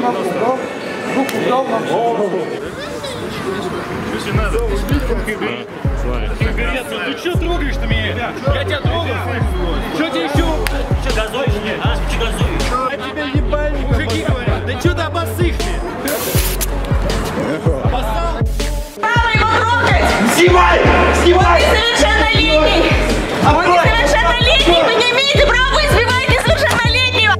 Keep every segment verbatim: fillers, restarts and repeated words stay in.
девяносто. Руку дал нам. Если надо. Конкуренция, ты что трогаешь-то меня? Я тебя трогаю? Что тебе еще? Что газуешь, нет? А? Что газуешь? А тебя ебали. Мужики говорят, да что ты обоссышь мне? Обоссал? Право его трогать! Снимай! Снимай! Он несовершеннолетний! Он несовершеннолетний! Вы не имеете права, вы избиваете несовершеннолетнего!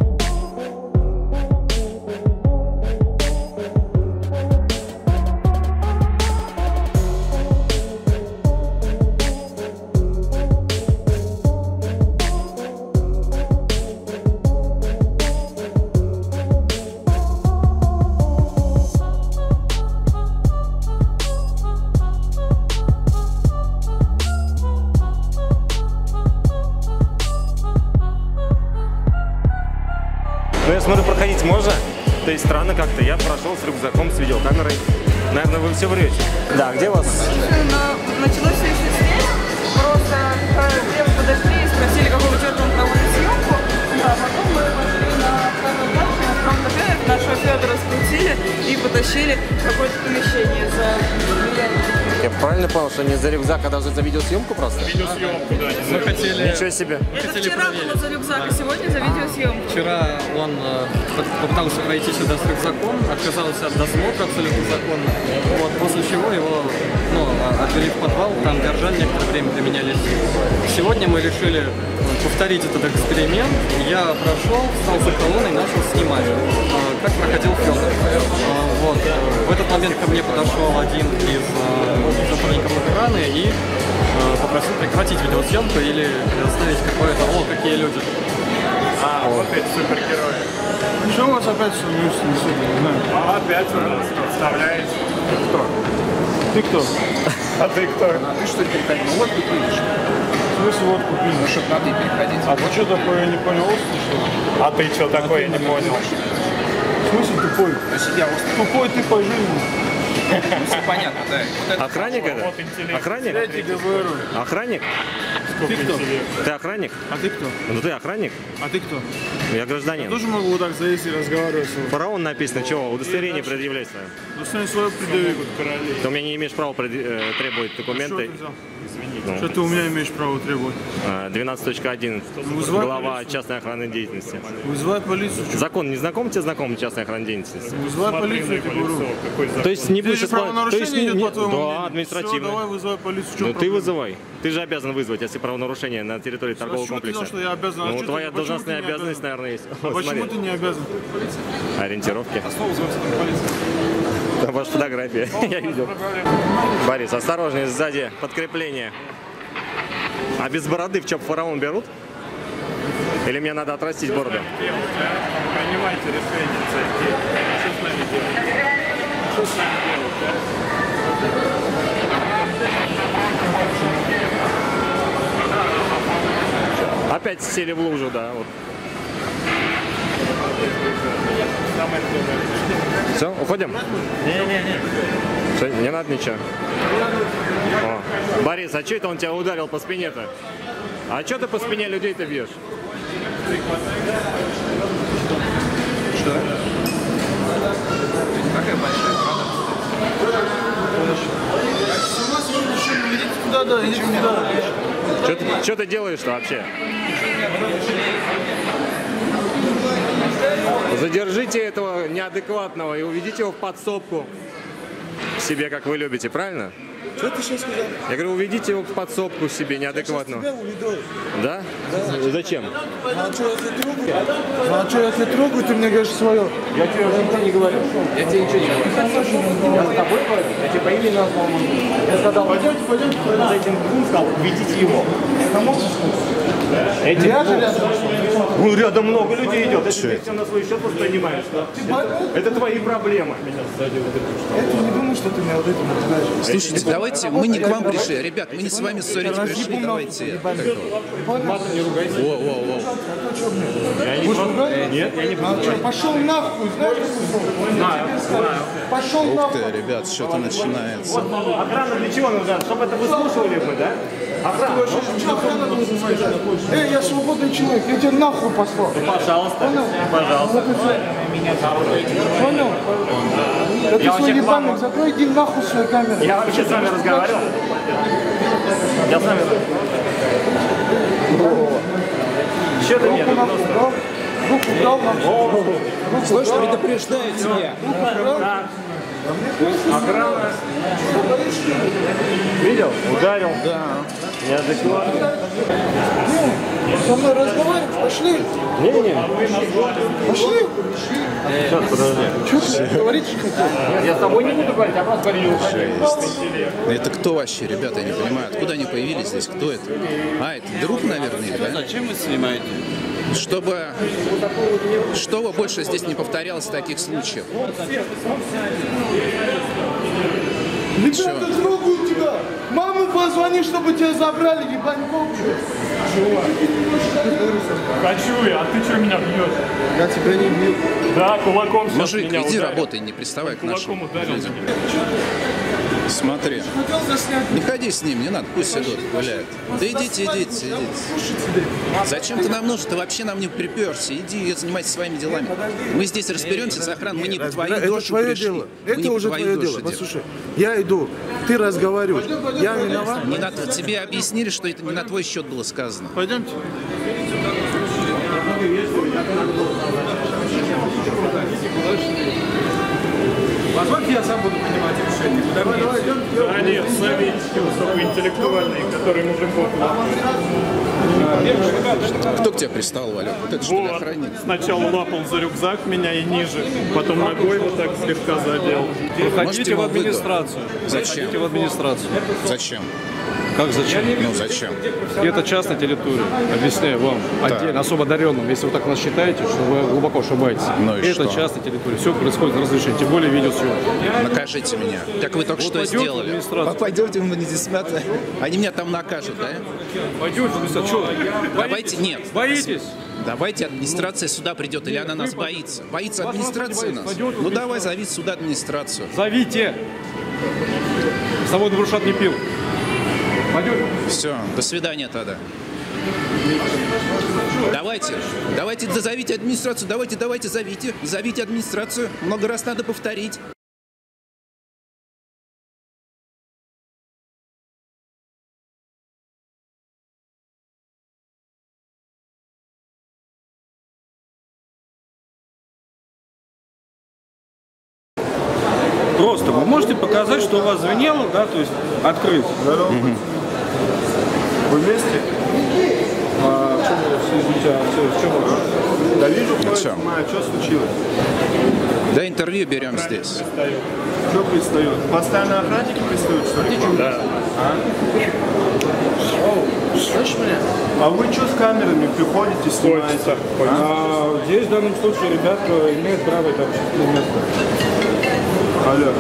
Ну, я смотрю, проходить можно? То есть странно как-то. Я прошел с рюкзаком, с видеокамерой. Наверное, вы все врете. Да, где у вас? Но началось все еще здесь. Просто девушки подошли и спросили, какого черта он проводит съемку. А потом мы пошли на второй этаж, на втором этаже нашего Федора скрутили и потащили в какое-то помещение за влияние. Я правильно понял, что не за рюкзак, а даже за видеосъемку просто? Видеосъемку, да. Мы хотели... Ничего себе. Это вчера было за рюкзак, а сегодня за видеосъемку. Вчера он э, попытался пройти сюда с рюкзаком, отказался от досмотра абсолютно законно. Вот, после чего его ну, отвели в подвал, там держали, некоторое время применяли силы. Сегодня мы решили повторить этот эксперимент. Я прошел, встал за колонной и начал снимать, э, как проходил Федор. Э, вот. В этот момент ко мне подошел один из э, сотрудников охраны и э, попросил прекратить видеосъемку или оставить какое-то «О, какие люди». А, вот эти супергерои. Что у вас опять что не знаю? А опять у нас представляешь. Кто? Ты кто? А ты кто? А ты что, переходи? Ну вот ты пьешь. В смысле водку пили? Ну, чтоб на ты переходить. А ты что такое, я не понял, острый, что ли? А ты что такое, я не понял? В смысле тупой? На себя острый. Тупой ты по жизни. Ну, все понятно, да. Вот это Охранник это? Вот интеллект. Охранник? Эти ГВР. Охранник? Ты кто? Ты охранник? А ты кто? Ну ты охранник? А ты кто? Я гражданин. Тоже могу вот так заесть и разговаривать с вами. Фараон написано, чего? Удостоверение предъявлять свое. Ну, что свое предъяви. Ты у меня не имеешь права пред- э, требовать Что документы. ты взял? Ну, Что ты у меня имеешь право требовать? двенадцать точка один. Вызывай Глава полицию. частной охранной деятельности. Вызывай полицию. Чё? Закон не знаком тебе знаком частной охранной деятельности? Вызывай полицию, я тебе говорю. То есть не будешь Здесь же исполнять- то есть правонарушение не- идет, не- по твоему Да, мнению. административно. Все, давай вызывай полицию. В чем Ну ты проблема? вызывай. Ты же обязан вызвать, если правонарушение на территории торгового с чего ты комплекса. взял, что я обязан? А Ну что ты- твоя почему должностная ты не обязанность, обязан? наверное, есть. А Вот, почему смотри. ты не обязан? Ориентировки. А что вызывать полицию? Там ваша фотография. Я видел. Борис, осторожнее, сзади подкрепление. А без бороды в ЧОП фараон берут? Или мне надо отрастить бороду? Принимайте решение, зайти. Что с нами делать? Что с нами делать, а? Опять сели в лужу, да. Вот. Все, уходим? Не-не-не. Что, не надо ничего? О. Борис, а что это он тебя ударил по спине-то? А что ты по спине людей-то бьешь? Что? Какая большая, правда? Куда, да, иди сюда. Что ты, что ты делаешь-то вообще? Задержите этого неадекватного и уведите его в подсобку к себе, как вы любите, правильно? Что ты сейчас сказал? Я говорю, уведите его в подсобку к себе неадекватного. Тебя уведу. Да? Зачем? А что, я тебя трогаю? А что, я тебя трогаю, ты мне говоришь свое? Я тебе ничего не говорю. Я тебе ничего не говорю. Я с тобой говорю? Я тебе по имени назвал. Я сказал, Пойдемте, пойдемте. за этим двум сказал, уведите его. Этим двум. Ну, рядом много людей идет. Если ты все на свой счет воспринимаешь, да? Это твои проблемы. Я не думаю, что ты меня вот этим называешь. Слушайте, давайте, мы не к вам пришли. Ребят, мы не с вами ссорить пришли, давайте. Матом не ругайся. Воу, воу, воу. Я не просто... Нет, я не А что, пошел нахуй, знаешь, знаю, знаю. пошел Ух нахуй. ты, ребят, что-то начинается. Вот охрана для чего нужна? Чтобы это выслушивали бы, да? Ты вообще что охрана должен сказать? Эй, я свободный человек, я тебя нахуй послал. Пожалуйста, пожалуйста. Понял? Да ты свой ебаный, закрой, иди нахуй свою камеру. Я вообще с вами разговаривал. Я с вами... Что ты мне? Руку дал нам. Слышь, предупреждаю тебя. Охрана. Видел? Ударил. Да. Неадекватно. Со мной разговариваешь? Пошли. Не-не. Пошли. Сейчас, подожди. Что ты говорить хотел? Я с тобой не буду говорить, а просто говорю. Это кто вообще, ребята, я не понимаю. Откуда они появились здесь? Кто это? А, это друг, наверное, да? Зачем вы снимаете? Чтобы, чтобы больше здесь не повторялось таких случаев. Ребята трогают тебя. Маму позвони, чтобы тебя забрали, ебаньков. Хочу я, а ты что меня бьешь? Я тебя не бью. Да, кулаком сейчас Мужик, меня иди ударил. работай, не приставай к нашим Кулаком ударил. людям. Смотри. Хотел заснять. Не ходи с ним, не надо, пусть идут, гуляют. Да идите, идите, идите. Зачем ты нам нужен? Ты вообще нам не приперся. Иди и занимайся своими делами. Мы здесь разберемся с охраной, мы не по твоей Это душе твое пришли. дело. Мы Это не по уже твоей твое душе дело. делаем. Послушай, я иду, ты разговариваешь. Я виноват. Не на, тебе объяснили, что это не на твой счет было сказано. Пойдемте. Позвольте, я сам буду принимать решение. Давай, давай, идем. Да нет, советские, высокоинтеллектуальные, которые мужиков. Кто к тебе пристал, Валек? Вот это что ли Вот, охранник? сначала лапал за рюкзак меня и ниже, потом ногой вот так слегка задел. Проходите в администрацию. Зачем? Проходите в администрацию. Зачем? Как зачем? Ну зачем? Это частная территория. Объясняю вам. Отдельно, особо одаренным. Если вы так нас считаете, что вы глубоко ошибаетесь. Ну и это что? частная территория. Все происходит на разрешение. Тем более видеосъемки. Накажите меня. Так вы только что пойдете в сделали. администрацию. Пойдемте в администрацию. Они меня там накажут, да? Пойдете, что? Давайте, нет. Боитесь? Давайте администрация сюда придет, или она нас боится. Боится администрация нас? Ну давай, зови сюда администрацию. Зовите. С тобой Брушат не пил. Пойдем. Все, до свидания тогда. Давайте, давайте зовите администрацию, давайте, давайте, зовите, зовите администрацию. Много раз надо повторить. Просто вы можете показать, что у вас звенело, да, то есть открыть. Угу. Вы вместе? А в чем, извините, а в чем? Да вижу, Ну, что что случилось? Да, интервью берем здесь. Что пристают? Постоянно охранники пристают, что ли? Да. А? Слышишь меня? А вы что с камерами приходите, снимаете? А, здесь в данном случае ребята имеют право это общественное место. Алло.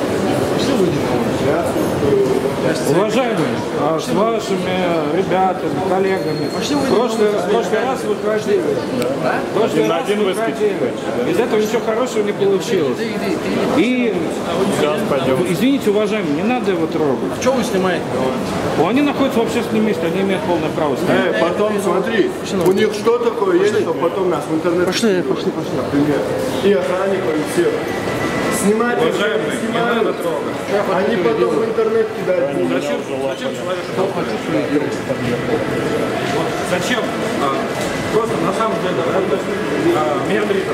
Уважаемые, а с вашими ребятами, коллегами, в прошлый, в прошлый раз вы ходили. В прошлый раз вы ходили. Из этого ничего хорошего не получилось. И, извините, уважаемые, не надо его трогать. Что вы снимаете? Они находятся в общественном месте, они имеют полное право стоять. Э, потом смотри, у них что такое есть, что потом нас в интернете... Пошли, пошли, пошли. Например. И охранников, и всех. Снимать, Уважаемые, не надо трогать. Они потом в интернет кидают. Зачем, зачем человек Зачем? А, просто на самом деле, а, меня Дмитрий.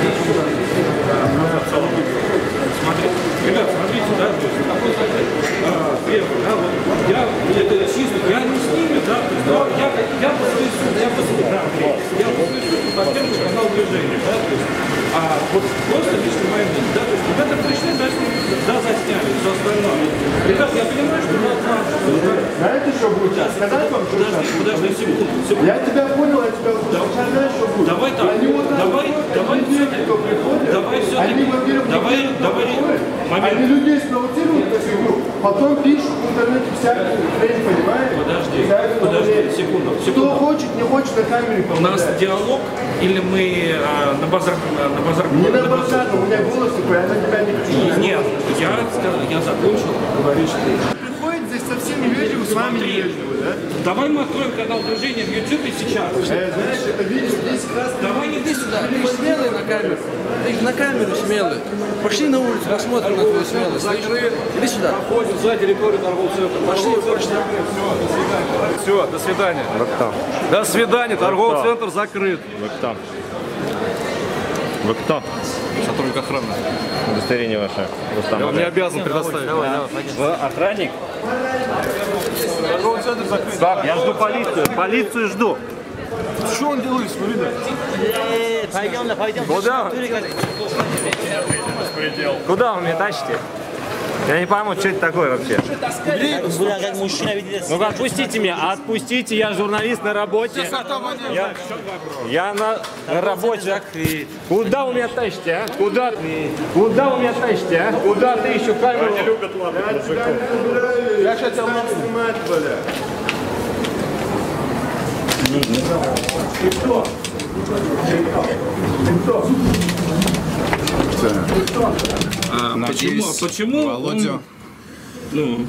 Смотрите, ребят, смотрите, да, то есть такой а, первый, да, вот я, это чисто, я не с ними, да, то есть, да, я, я по своей сути, я по своей, да, я по своей сути поддерживаю канал движения, да, то есть, а вот просто лично мое мнение, да, то есть, ребята пришли, да, да, засняли, все остальное. Ребят, я понимаю, что надо, знаете, что будет сейчас? Сказать вам, что подожди, подожди, секунду, секунду. Я тебя понял, я тебя услышал. Знаешь, что будет? Давай так, Они вот давай, давай, кто приходит, давай все они, во-первых, давай, давай, момент. Они людей спровоцируют на фигню, потом пишут в интернете всякую хрень, понимаете? Подожди, всякую подожди, хрень. секунду, Кто секунду. хочет, не хочет, на камере У нас помогает. диалог или мы а, на базар, на базар? Не на базар, у меня голос такой, я на тебя не кричу. Нет, я сказал, я закончил говорить, что приходит здесь со всеми невежливый, с вами невежливый, да? Давай мы откроем канал движения в Ютубе сейчас. Э, знаешь, это видео десять раз. Давай не ты сюда. Ты смелый на камеру. Ты на камеру смелый. Пошли на улицу, посмотрим на твою смелость. Иди сюда. Проходим за территорию торгового центра. Пошли, пошли. Все, до свидания. Вы кто? До свидания, торговый кто? центр закрыт. Вы кто? Вы кто? Сотрудник охраны. Удостоверение ваше. Я вам не обязан предоставить. Давай, давай, Вы охранник? Торговый центр закрыт. Так, я жду полицию. Полицию жду. Что он делает, смотри, да? Пойдем, пойдем. Куда? Куда вы меня тащите? Я не пойму, что это такое вообще. Как мужчина видит. Ну отпустите меня, отпустите, я журналист на работе. Я, я на работе. Куда вы меня тащите, а? Куда ты? Куда вы меня тащите, а? Куда ты еще камеру? Они любят ладно, Я сейчас тебя могу снимать, бля. Ты кто? Ты кто? Ты кто? А, почему? Почему? Володю. Ну.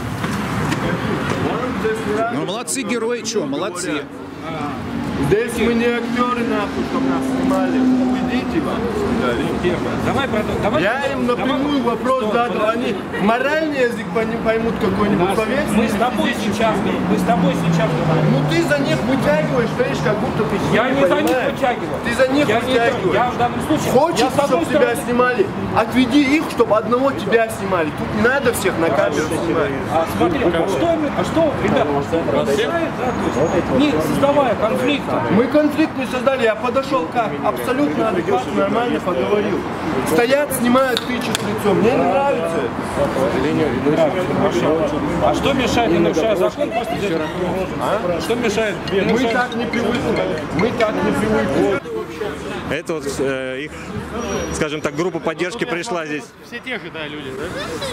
Ну, молодцы герои, что, молодцы. Здесь мы не актеры, нахуй, чтобы нас снимали. Уйдите вам. Давай, давай. Я им напрямую вопрос задал. Они моральный язык поймут какой-нибудь повестный. Мы с тобой сейчас, мы с тобой сейчас говорим. Ну ты за них вытягиваешь, видишь, как будто ты сильный, Я не за них понимаешь? вытягиваю. Ты за них Я не- вытягиваешь. я в данном случае- Хочешь, я с одной чтобы тебя стороны- снимали? Отведи их, чтобы одного тебя снимали. Тут не надо всех на камеру снимать. А смотри, а что, мы- а что, ребята, мешает, да, то есть, не создавая конфликта. Мы конфликт не создали, я подошел как? Абсолютно адекватно, нормально поговорил. Стоят, снимают, тычут лицом. Мне не нравится это. А что мешает, не нарушая закон, просто держать? А? Что мешает? не Мы нарушая- так не привыкли. Мы так не привыкли. Это вот э, их, скажем так, группа поддержки пришла здесь. Все те же, да, люди, да?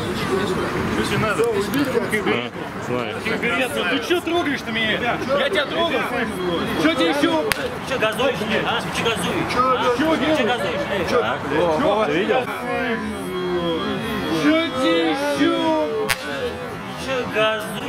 Смотри. Ты что трогаешь-то меня? Я тебя трогаю? Что тебе еще? Че газуешь, нет, а? Че газуешь? Что Че газуешь, нет? Ты видел? Что тебе еще? Че газуешь?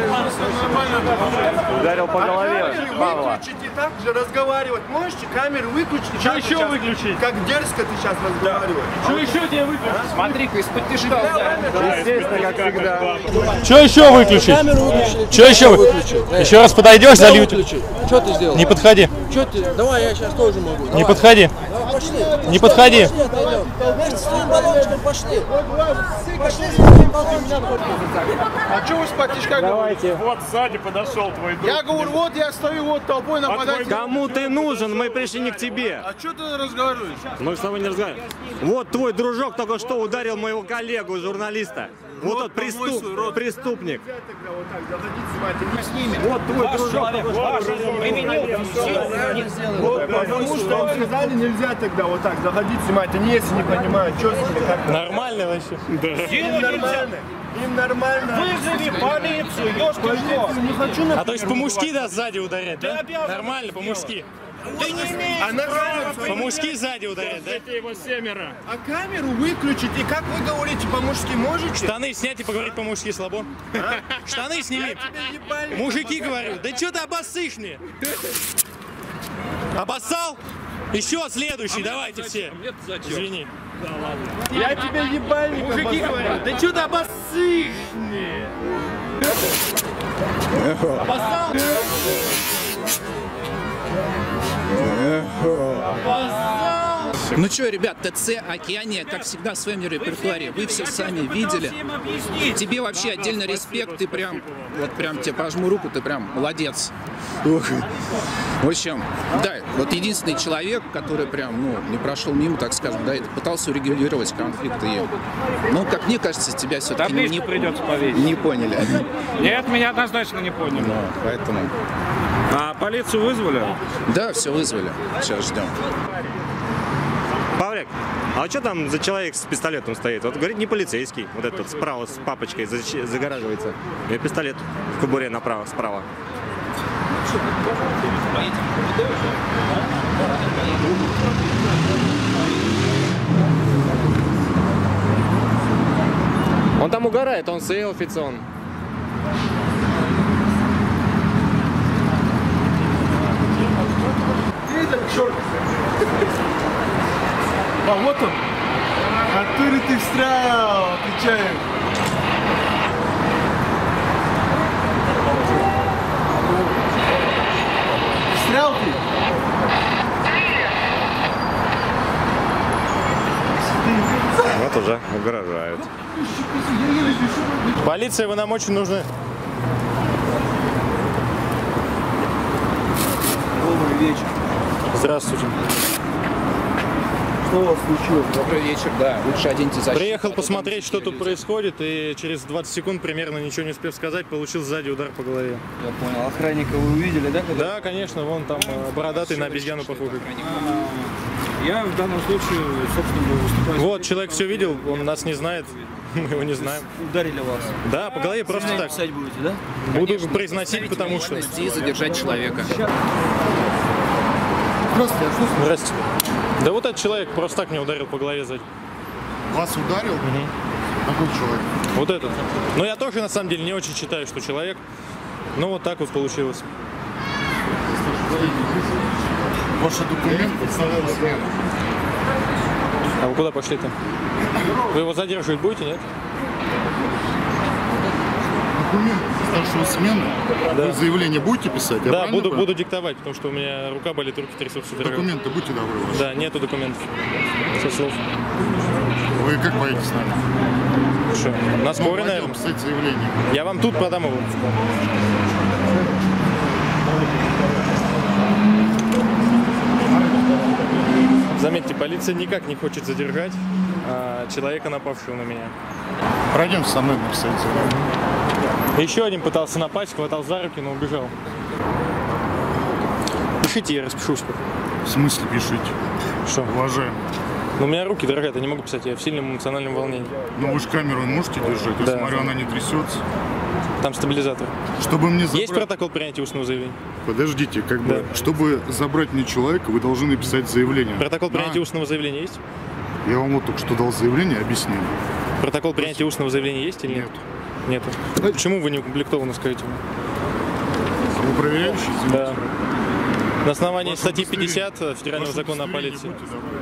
Ударил по голове Павла. Выключить и так же разговаривать. Можете камеру выключить? Что Как ты еще сейчас- выключить? Как дерзко ты сейчас разговариваешь. Что еще тебе выключить? Смотри-ка, из-под тяжело. Естественно, как всегда. Что еще выключить? Камеру выключи. Что еще выключи? Еще раз подойдешь, залью тебя. Выключи. Что ты сделал? Не подходи. Что ты? Давай, я сейчас тоже могу. Не Давай. подходи. Давай, пошли. Не подходи. Пошли, отойдем. Вместе с твоим баллончиком пошли. Пошли с твоим баллончиком. А что вы с потишка говорите? Вот сзади подошел твой друг. Я говорю, вот я стою, вот толпой нападать. Кому ты нужен? Мы пришли не к тебе. А что ты разговариваешь? Мы с тобой не разговариваем. Вот твой дружок только что ударил моего коллегу, журналиста. Вот тот преступ- преступник. Вот твой дружок только что ударил. Потому что вам сказали, нельзя тогда вот так заходить снимать. Они если не понимают, что с ними как. Нормально вообще? Им нормально. Им нормально. Вызови полицию, ёшкин Полицию не хочу на. А то есть по-мужски, да, сзади ударять, да? Нормально, по-мужски. Ты не имеешь. А на камеру. По-мужски сзади ударять, да? Его семеро. А камеру выключить. И как вы говорите, по-мужски можете? Штаны снять и поговорить по-мужски слабо. Штаны сними. Мужики, говорю, да что ты обоссышь мне? Обоссал? Еще следующий, давайте все. Извини. Я тебе ебальник. Мужики говорят, да что ты обоссышь мне? Обоссал? Ну что, ребят, ТЦ Океания, как всегда, в своем репертуаре. Вы все сами видели. Тебе вообще отдельный респект. Ты прям, вот прям тебе пожму руку, ты прям молодец. Ух. В общем, да, вот единственный человек, который прям, ну, не прошел мимо, так скажем, да, и пытался урегулировать конфликт. И, ну, как мне кажется, тебя все-таки не, Табличку придется повесить. не поняли. Нет, меня однозначно не поняли. Ну, поэтому... А полицию вызвали? Да, все вызвали. Сейчас ждем. Павлик, а что там за человек с пистолетом стоит? Вот говорит, не полицейский. Вот этот справа с папочкой защ- загораживается. И пистолет в кобуре направо, справа. Он там угорает, он селфится, он. это черт. А вот он. Оттуда ты встрял, отвечаю. Встрял ты? Вот уже угрожают. Полиция, вы нам очень нужны. Добрый вечер. Здравствуйте. Что у вас случилось? Добрый вечер, да. Лучше оденьте защиту. Приехал посмотреть, что тут происходит, и через двадцать секунд, примерно ничего не успев сказать, получил сзади удар по голове. Я понял. Охранника вы увидели, да? Когда... Да, конечно, вон там э, бородатый на обезьяну похожий. Я в данном случае, собственно, выступаю... Вот, человек все видел, он нас не знает, мы его не знаем. Ударили вас? Да, по голове просто так. Писать будете, да? Буду произносить, потому что... И задержать человека. Здравствуйте, а что с- Здрасте. Да вот этот человек просто так меня ударил по голове сзади. Вас ударил? Какой человек? Вот этот. Но я тоже на самом деле не очень считаю, что человек. Но вот так вот получилось. Ваши документы представляют смену. А вы куда пошли-то? Вы его задерживать будете, нет? Документы старшего смены? Да. Вы заявление будете писать? Я Да, правильно буду, понял? буду диктовать, потому что у меня рука болит, руки трясутся. Документы будьте добры ваши. Да, нету документов. Со слов. Вы как поедете с нами? Что, на Ну, скорой, пойдем наверное? писать заявление. Я вам тут продам его. Заметьте, полиция никак не хочет задержать а, человека, напавшего на меня. Пройдем со мной написать заявление. Еще один пытался напасть, хватал за руки, но убежал. Пишите, я распишусь. В смысле пишите? Что? Уважаемый. Но у меня руки дрожат, я не могу писать, я в сильном эмоциональном волнении. Ну вы же камеру можете держать? Я Да. смотрю, она не трясется. Там стабилизатор. Чтобы мне забрать... Есть протокол принятия устного заявления? Подождите, как бы, чтобы забрать мне человека, вы должны написать заявление. Протокол Да. принятия устного заявления есть? Я вам вот только что дал заявление, объяснил. Протокол принятия устного заявления есть или нет? Нет. Нету. Почему вы не укомплектованы, скажите мне? Вы проверяющий? Извините. Да. На основании Ваше статьи удостоверение. пятьдесят Федерального Ваше закона о удостоверение полиции. будьте добры.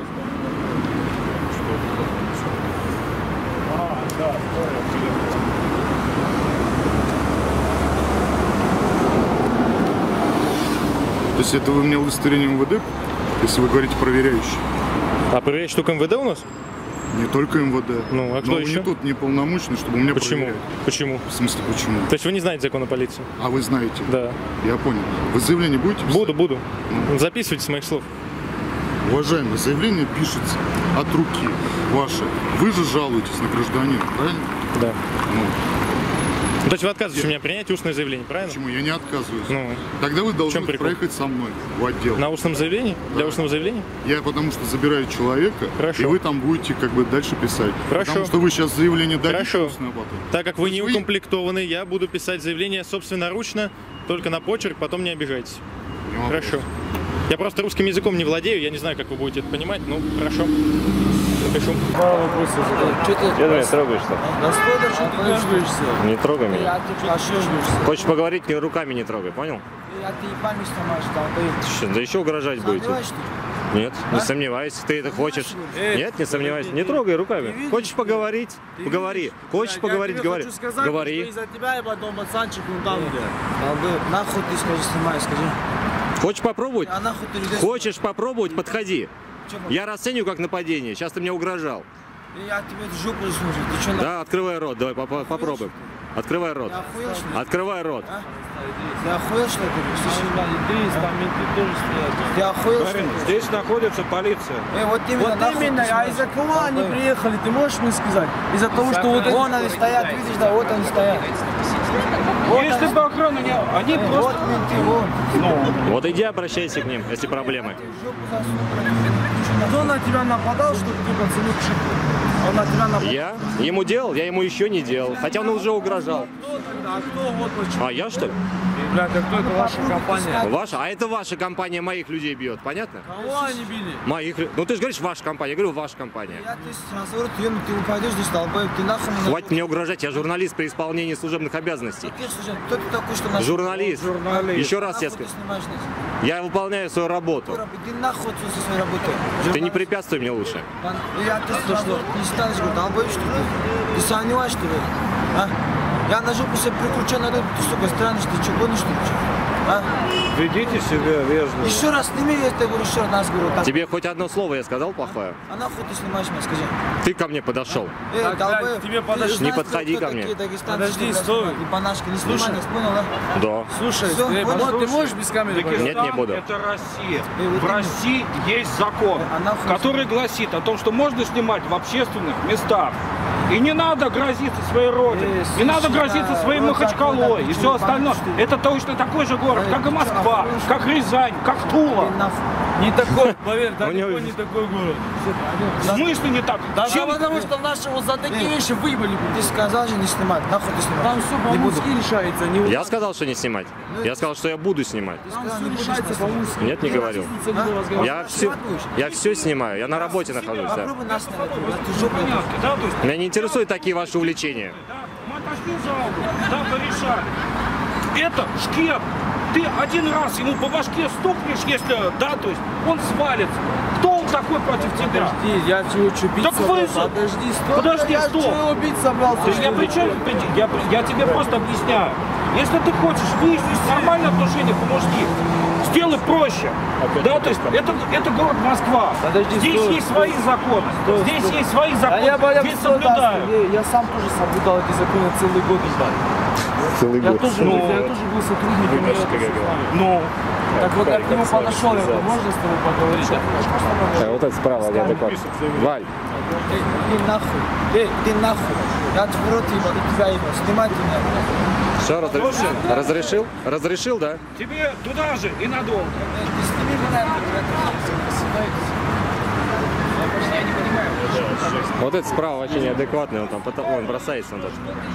То есть это вы мне удостоверение МВД, если вы говорите проверяющий? А проверяющий только МВД у нас? Не только МВД. Ну, а кто Но еще? вы не тут не полномочный, чтобы меня Почему? проверять. Почему? В смысле, почему? То есть вы не знаете закон о полиции? А вы знаете? Да. Я понял. Вы заявление будете писать? Буду, буду. Записывайте с моих слов. Уважаемый, заявление пишется от руки ваше. Вы же жалуетесь на гражданина, правильно? Да. Ну, То есть вы отказываетесь у меня принять устное заявление, правильно? почему? Я не отказываюсь. Ну, Тогда вы в должны чем прикол? проехать со мной в отдел. на устном заявлении? Для устного заявления? Я потому что забираю человека, Хорошо. и вы там будете как бы дальше писать. Хорошо. Потому что вы сейчас заявление дадите Хорошо. устное потом. Так как вы То не есть вы- укомплектованы, я буду писать заявление собственноручно, только на почерк, потом не обижайтесь. Не вопрос. Хорошо. Я просто русским языком не владею, я не знаю, как вы будете это понимать, ну, хорошо. Напишу. Что ты? Что ты меня трогаешь-то? Да стой, да что ты дождешься? Не трогай меня. Я ты ошибешься. Хочешь поговорить, мне руками не трогай, понял? Я ты ебами сломаешь, там, ты. Да еще угрожать будете. Сомневаешься? Нет, не сомневаюсь, ты это хочешь. Нет, не сомневаюсь. Не трогай руками. Хочешь поговорить? Поговори. Хочешь поговорить, говори. Говори. Из-за тебя я потом пацанчик, ну там где. Нахуй ты скажи, снимай, скажи. Хочешь попробовать? А нахуй ты людей... Хочешь попробовать? Подходи. Чё, Я расцениваю как нападение. Сейчас ты мне угрожал. Я тебе эту жопу слушаю. Ты что, нахуй? Да, открывай рот, давай попо- попробуем. Открывай рот. Ты охуел, что ли? Открывай рот. Ты охуел, что ли? Ты охуел, что ли? Здесь находится полиция. Э, вот именно, Вот нахуй именно, ты а смотри. из-за кого они приехали, ты можешь мне сказать? Из-за того, что вот Вон они стоят, видишь, да, вот они стоят. Вот Если они, бы охраны не было, они вот просто... менты, вон. Вот иди обращайся к ним, если проблемы. Жопу засунул. кто на тебя нападал, чтобы ты пацаны пшикнул? Он на тебя нападал. Я ему делал, я ему еще не делал. Хотя он уже угрожал. Кто тогда? А кто? Вот почему. А я что ли? Блядь, а кто это ваша компания? Ваша? А это ваша компания моих людей бьет, понятно? Кого они били? Моих. лю- Ну ты же говоришь ваша компания, я говорю ваша компания. Я ты сразу говорю, ты, ну, ты упадешь здесь, долбоеб, ты нахуй мне... Хватит мне угрожать, я журналист при исполнении служебных обязанностей. Каких служеб? Кто ты такой, что нас... Журналист. Журналист. Еще раз я Нахуй ты скажу. снимаешь нас? Я выполняю свою работу. Иди нахуй отсюда со своей работой. Ты не препятствуй мне лучше. Я ты сразу не станешь, говорю, долбоёб, что ли? Ты сомневаешь, что ли? А? Я на жопу себе прикручу на рыбу, ты, сука, странный, что ты что, гонишь, что ли? А? Ведите себя вежливо. Еще раз сними, я тебе говорю, еще раз говорю. Так. Тебе хоть одно слово я сказал плохое? А нахуй ты снимаешь меня, скажи? Ты ко мне подошел. Эй, долбоёб, тебе подошли. Не подходи ко мне. Подожди, стой. И по-нашки не снимай нас, понял, да? Да. Слушай, Все, ты, понял? ты можешь без камеры? Нет, не буду. Это Россия. Эй, вот в России есть закон, который гласит о том, что можно снимать в общественных местах. И не надо грозиться своей родине, не надо грозиться своей Махачкалой и все остальное. Это точно такой же город, как и Москва, как Рязань, как Тула. Не такой, поверь, далеко не такой город. В смысле не так? Да Чем? потому что нашего за такие вещи выебали. Ты сказал же не снимать, нахуй ты снимать. Там все по-мужски решается. Не Я сказал, что не снимать. Я сказал, что я буду снимать. Там все решается по-мужски. Нет, не говорил. Я все, я все снимаю. Я на работе нахожусь. Да. Попробуй нас снять. Ты жопу. Да, то есть, Меня не интересуют такие ваши увлечения. мы отошли в зал, да, порешали. Это шкет. Ты один раз ему по башке стукнешь, если, да, то есть он свалится. Кто он такой против тебя? Подожди, я чего чупить Так вы... Подожди, стой. Подожди, я что? чего убить собрался? То есть я, при чем, я, я тебе просто объясняю. Если ты хочешь выяснить нормальное отношение по-мужски, сделай проще. Да, то есть это, это город Москва. Подожди, здесь стой, есть стой, свои законы. стой, здесь стой. есть свои законы. А я, я, здесь стой, соблюдаю. да, я, я сам тоже соблюдал эти законы целый год ждал. Целый Я год. тоже, Ну, я тоже был сотрудником. Ну, Так вот я к нему подошел, я говорю, можно с тобой поговорить? А вот это справа, неадекватно. Валь. Эй, иди нахуй. Эй, иди нахуй. Я в рот ебал, и тебя ебал. Снимайте меня. Все, разрешил? Разрешил? Разрешил, да? тебе туда же и надолго. Ты сними меня. Вот этот справа вообще неадекватный, он там он бросается на то.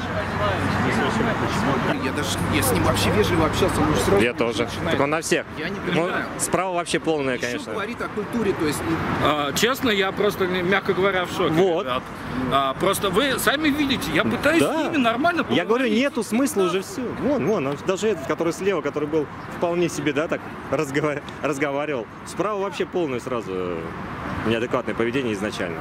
Я даже, я с ним вообще вежливо общался, он уже сразу Я тоже. Так он на всех. Я не Ну, понимаю. справа вообще полная, Еще конечно. говорит о культуре, то есть... А, честно, я просто, мягко говоря, в шоке. Вот. ребят. А, просто вы сами видите, я пытаюсь Да. с ними нормально Я говорю, поговорить. нету смысла уже все. Вон, вон, он даже этот, который слева, который был вполне себе, да, так разговар... разговаривал. Справа вообще полное сразу э, неадекватное поведение изначально.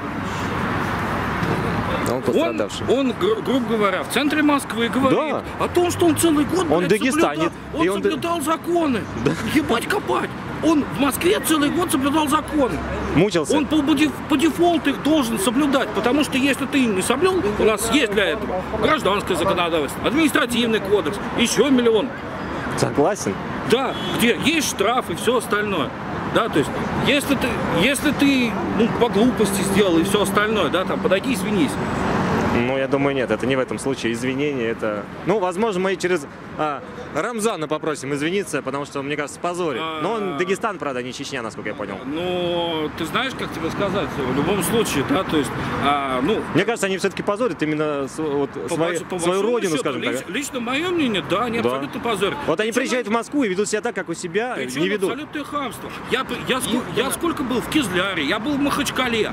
Он Он, пострадавший. он, гру- грубо говоря, в центре Москвы говорит Да. о том, что он целый год, Он блядь, дагестанец, соблюдал, он и он да- соблюдал законы. Ебать копать. Он в Москве целый год соблюдал законы. Мучился. Он по, по деф- по дефолту их должен соблюдать, потому что если ты не соблюл, у нас есть для этого гражданское законодательство, административный кодекс, еще миллион. Согласен. Да, где есть штраф и все остальное. Да, то есть, если ты, если ты ну, по глупости сделал и все остальное, да, там, подойди, извинись. Ну, я думаю, нет, это не в этом случае. Извинения, это... Ну, возможно, мы через а, Рамзана попросим извиниться, потому что, мне кажется, позорит. Но он Дагестан, правда, не Чечня, насколько я понял. Ну, ты знаешь, как тебе сказать, в любом случае, да, то есть, а, ну... Мне кажется, они все-таки позорят именно с- вот, по свои- большому- по свою большому родину, счету, скажем лич- так. Лично мое мнение, да, они Да. абсолютно позорят. Вот они Причем- приезжают в Москву и ведут себя так, как у себя, причем не ведут. абсолютное хамство. Я, п- я, ско- я сколько был в Кизляре, я был в Махачкале.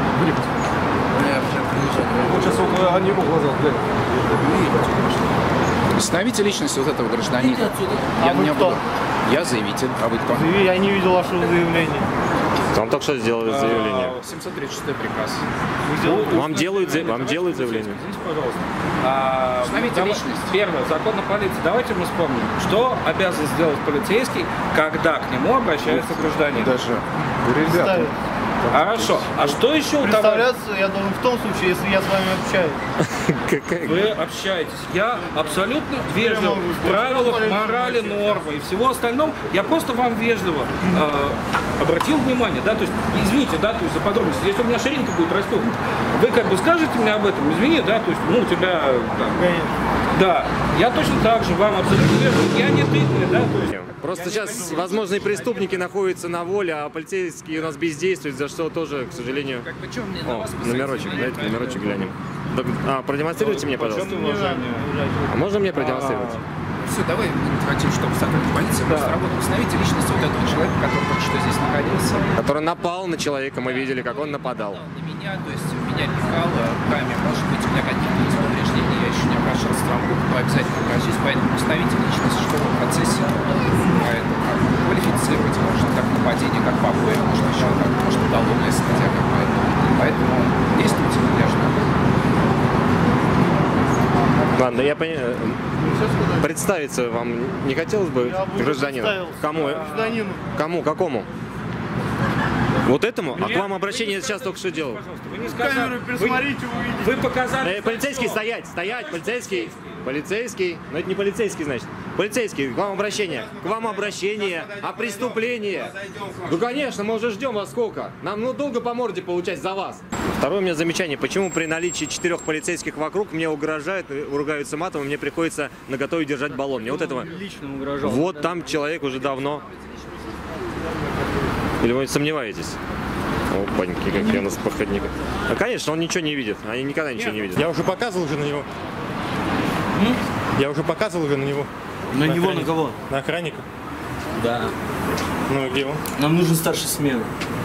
Сейчас около него глаза, блядь. Установите личность вот этого гражданина. Я не буду. Я заявитель, а вы кто? Я не видел вашего заявления. Там только что сделали заявление. семьсот тридцать шестой приказ. Вам делают, за- вам делают заявление. Извините, пожалуйста. А, Установите давай- личность. Первое, закон о полиции. Давайте мы вспомним, что обязан сделать полицейский, когда к нему обращается гражданин. Даже. Ребята. Хорошо. А что еще у того? Представляться я должен в том случае, если я с вами общаюсь. Вы общаетесь. Я абсолютно вежливо в правилах морали, нормы и всего остальном. Я просто вам вежливо э, обратил внимание, да, то есть, извините, да, то есть за подробности. Если у меня ширинка будет расстегнута, вы как бы скажете мне об этом, извини, да, то есть, ну, у тебя, да, да, я точно так же вам абсолютно вежливо, я не тыкаю, да, то есть. Просто сейчас возможные преступники находятся на воле, а полицейские у нас бездействуют, за что тоже, к сожалению... О, номерочек, дайте номерочек глянем. А, продемонстрируйте мне, пожалуйста. А можно мне продемонстрировать? все, давай хотим, чтобы сотрудник полиции просто работал. Установите личность вот этого человека, который только что здесь находился. Который напал на человека, мы видели, как он нападал. На меня, то есть меня пихало руками, может быть, у меня какие-то есть повреждения, я еще не обращался в травмпункт, но обязательно обращусь, поэтому установите личность, что в процессе, поэтому как бы квалифицировать можно как нападение, как побои, может еще как, может уголовная статья какая-то. Поэтому действуйте надежно. Ладно, я понимаю. Представиться вам не хотелось бы, гражданину? Кому? Гражданину. Кому? Какому? Вот этому? А к вам обращение я сейчас только что делал. Вы не Камеру пересмотрите, увидите. Вы показали... Э, полицейский, стоять, стоять, полицейский. Полицейский. Но это не полицейский, значит. Полицейский, к вам обращение. К вам обращение о преступлении. Ну, конечно, мы уже ждем вас сколько. Нам ну долго по морде получать за вас. Второе у меня замечание. Почему при наличии четырех полицейских вокруг мне угрожают, ругаются матом, и мне приходится наготове держать баллон? Мне вот этого... Лично угрожал. Вот там человек уже давно. Или вы сомневаетесь? Опаньки, какие у нас походники. А, конечно, он ничего не видит. Они никогда ничего не видят. Я уже показывал уже на него. Я уже показывал уже на него. На, на него, на кого? На охранника. Да. Ну и где он? Нам нужен старший смены.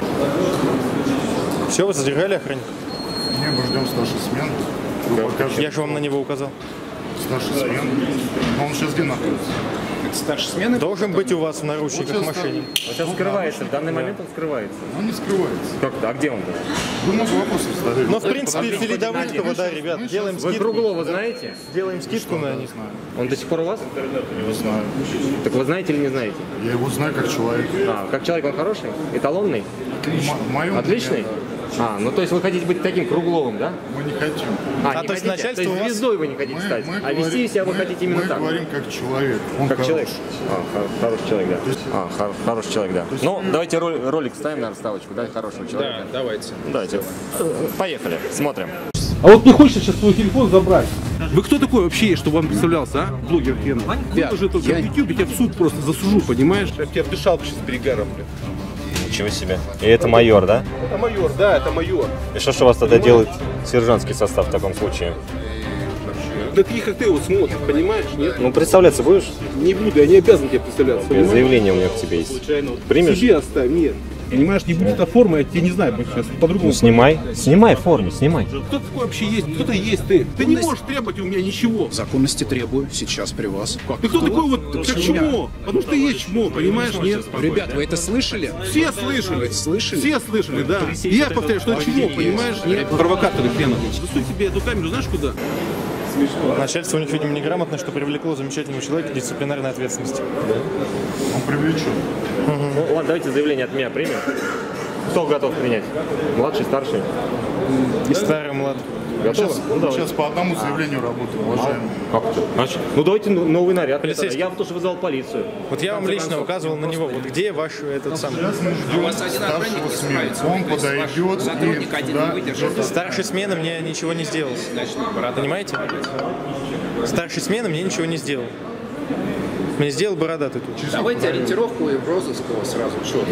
Все, вы задержали охранника? Не, мы ждем старшей смены. Я же вам на него указал. Старшей смены? А он сейчас где находится? Старший смены должен быть у вас в наручниках в машине. Он сейчас скрывается, в данный момент он скрывается. Он не скрывается. Как-то, а где он-то? Вы много вопросов задали. Ну, в принципе, передовых-то, да, ребят, делаем скидку. Вы Круглова знаете? Делаем скидку на них. Он до сих пор у вас? Не знаю. Так вы знаете или не знаете? Я его знаю как человек. А, как человек он хороший? Эталонный? М- Отличный? А, ну то есть вы хотите быть таким Кругловым, да? Мы не хотим. А, А, не то есть хотите? начальство То у есть вас- звездой вы не хотите Мы- стать, мы а говорим- вести себя вы мы- хотите именно мы так? говорим как человек. Он Как хороший. человек? А, хор- хороший человек, да. А, хор- хороший человек, да. Ну, давайте ролик, ролик ставим на расставочку, да, хорошего человека. Да, давайте. Давайте. Поехали, смотрим. А вот не хочется сейчас твой телефон забрать. Вы кто такой вообще, чтобы вам представлялся, а? Блогер хренов. Выложи только в YouTube, я тебя в суд просто засужу, понимаешь? Я тебя вдышал сейчас перегаром, блин. Ничего себе. И это майор, да? Это майор, да, это майор. И что же у вас тогда делает сержантский состав в таком случае? Да таких как ты вот смотришь, понимаешь, нет? Ну, представляться будешь? Не буду, я не обязан тебе представляться. понимаешь? Заявление у меня к тебе есть. Примешь? Себе оставь, нет. Понимаешь, не будет оформа, я тебе не знаю, сейчас по-другому. Ну, снимай. Снимай в форме, снимай. Кто такой вообще есть? Кто-то есть ты. Ты не можешь требовать у меня ничего. Законности требую сейчас при вас. Ты кто такой вот, как чмо? Потому что ты есть чмо, понимаешь, нет? Ребят, вы это слышали? Все слышали. Слышали? Все слышали, да. И я повторяю, что это чмо, понимаешь? Нет. Провокаторы хренов. Засунь себе эту камеру, знаешь куда? Начальство у них, видимо, неграмотно, что привлекло замечательного человека к дисциплинарной ответственности. Он привлечен. Ну, ладно, давайте заявление от меня примем. Кто готов принять? Младший, старший? И старый, млад. Готовы? Сейчас, Ну, давай. сейчас по одному заявлению работаем, уважаемый. Как это? Значит, ну давайте ну- новый наряд. Полицейский. Я потому что вызвал полицию. Вот я вам лично указывал на него. Вот где ваш этот самый Сейчас мы У ждем вас один охранник старшего не смены. справится. Он То есть ваш подойдет сотрудник и один сюда не выдержит. старший смены мне ничего не сделал. Понимаете? Старший смены мне ничего не сделал. Мне сделал бородатый тут. Давайте ориентировку и в розыскового сразу. Что?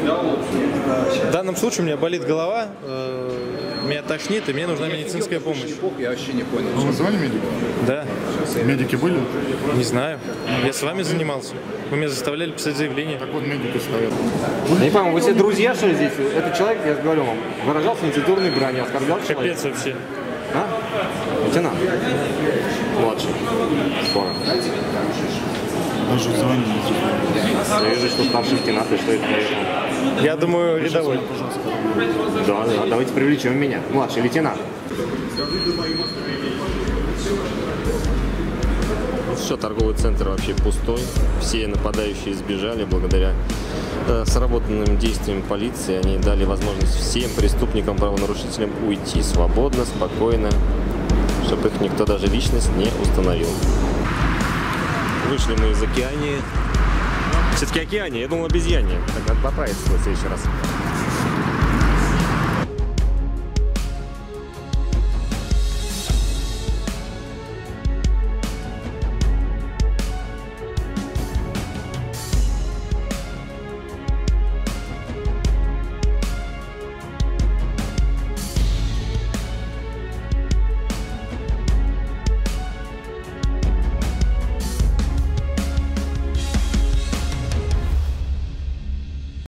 В данном случае у меня болит голова, э, меня тошнит, и мне нужна медицинская помощь. Я вообще не понял. Вы вызывали медика? Да, Медики были? не знаю. Я с вами занимался. Вы меня заставляли писать заявление. Так вот медики стоят. Я не пойму, вы все друзья, что ли, здесь? Этот человек, я говорю вам, выражался нецензурной бранью, оскорблял человека. Капец вообще. А? Лейтенант? Младший. Скоро. Даже звонили. Я вижу, что старший лейтенант, и что это поэтому. Я думаю, рядовой. Да, да, давайте привлечем меня. Младший лейтенант. Все, торговый центр вообще пустой. Все нападающие сбежали благодаря э, сработанным действиям полиции. Они дали возможность всем преступникам, правонарушителям уйти свободно, спокойно, чтобы их никто даже личность не установил. Вышли мы из Океании. Все-таки Океания, я думал обезьяне. Так надо поправиться в следующий раз.